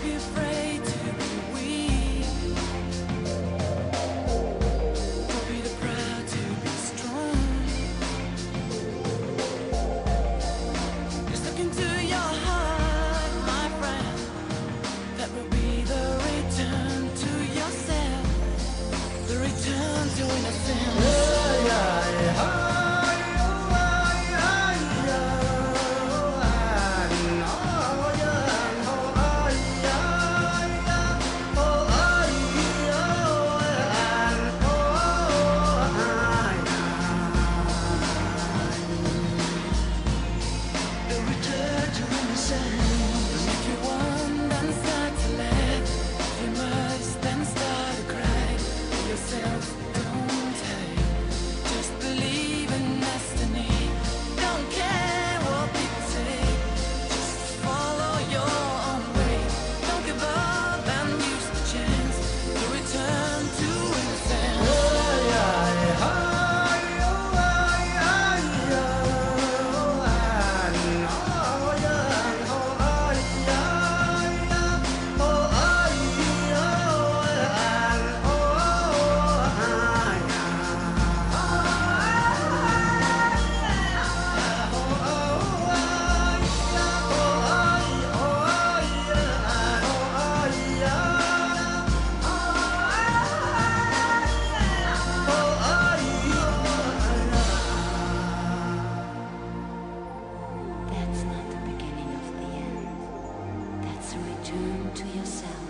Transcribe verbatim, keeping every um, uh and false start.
be afraid to be weak. Don't be too proud to be strong. Just look into your heart, my friend. That will be the return to yourself, the return to innocence. That's not the beginning of the end. That's a return to yourself.